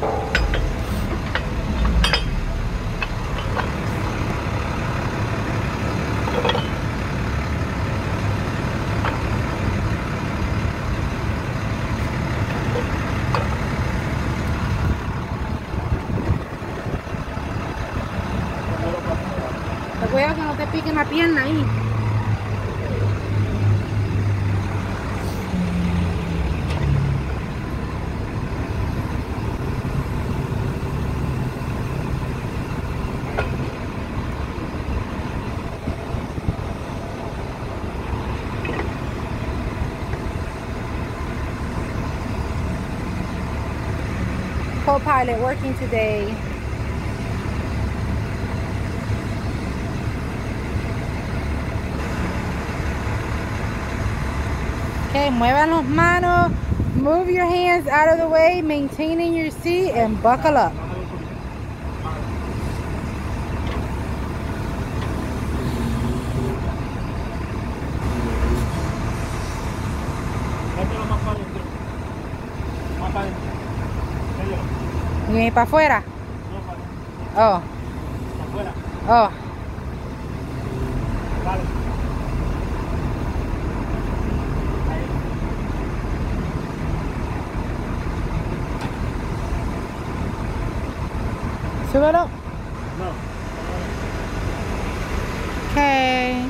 Cuidado que no te piquen la pierna ahí. Co-pilot working today. Okay, muevan las manos, move your hands out of the way, maintaining your seat, and buckle up. ¿Y para afuera? Oh. Oh. Vale. Súbelo. No. Okay.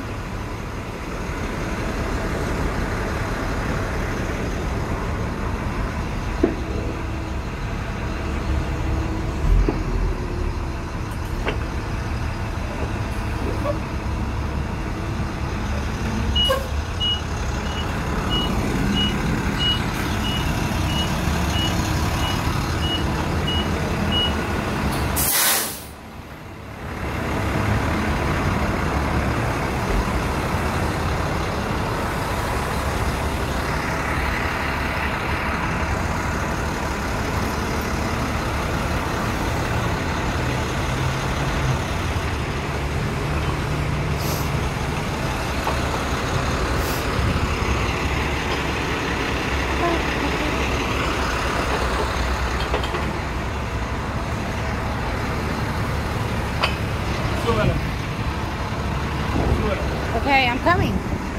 Okay, I'm coming.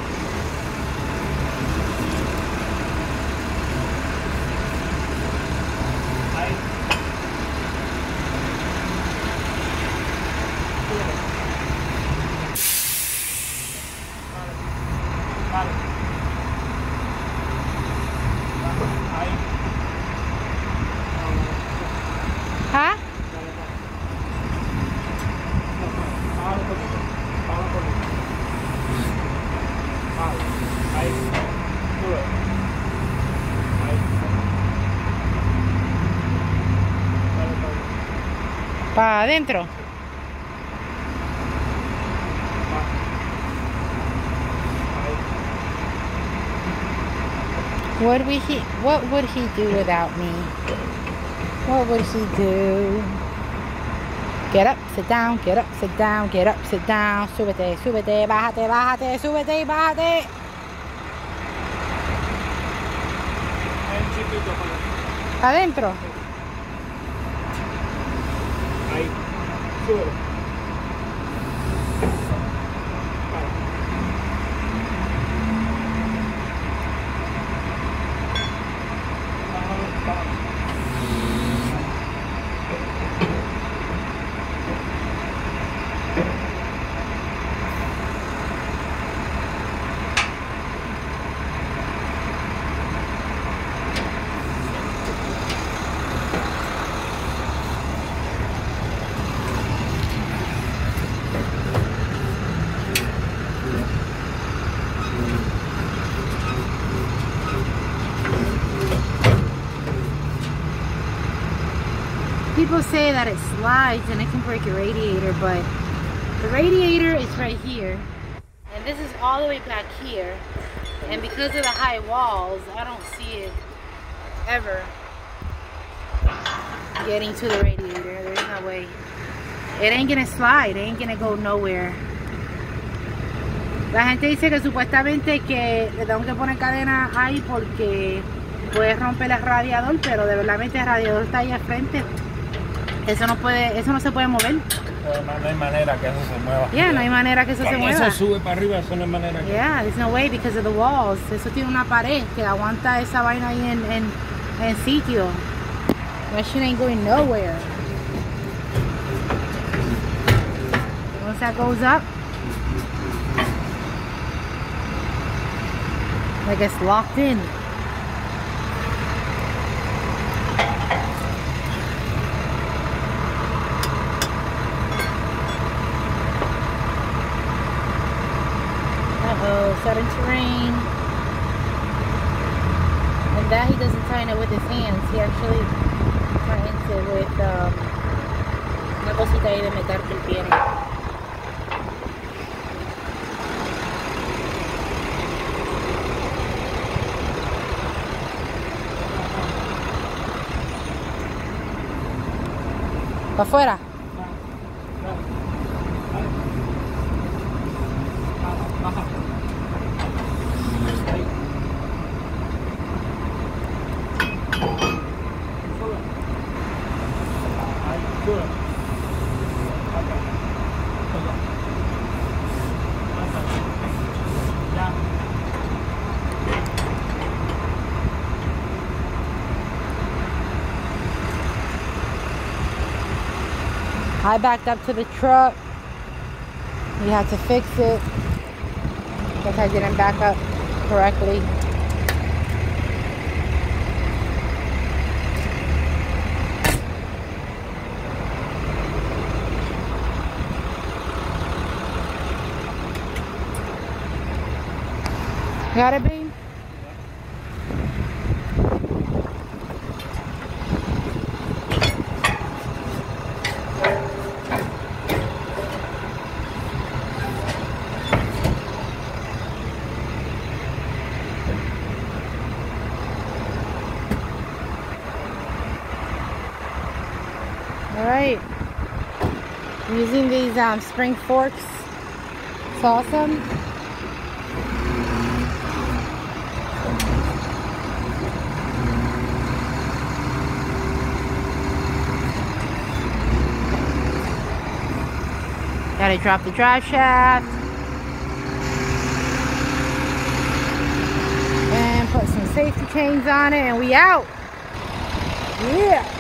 Huh? Para adentro. What would he do without me? What would he do? Get up, sit down, get up, sit down, get up, sit down. Súbete, súbete, bájate, bájate, súbete y bájate. Adentro. Ahí, súbelo. People say that it slides and it can break your radiator, but the radiator is right here. And this is all the way back here. And because of the high walls, I don't see it ever getting to the radiator. There's no way. It ain't gonna slide, it ain't gonna go nowhere. La gente dice que supuestamente que le tengo que poner cadena ahí porque puedes romper el radiador, pero de verdad el radiador está ahí al frente. Eso no se puede mover. No hay manera que eso se mueva. Yeah, no hay manera que eso se mueva. Eso sube para arriba, eso no hay manera que... Yeah, there's no way because of the walls. Eso tiene una pared que aguanta esa vaina ahí en sitio. Machine ain't going nowhere. Once that goes up, like it's locked in. Uh-oh, starting to rain. And that he doesn't tighten it with his hands. He actually tightens it with una cosita ahí de metal que él tiene. ¿Pa' afuera? I backed up to the truck. We had to fix it because I didn't back up correctly. Got it, babe? Alright, I'm using these spring forks. It's awesome. Gotta drop the drive shaft and put some safety chains on it, and we out. Yeah.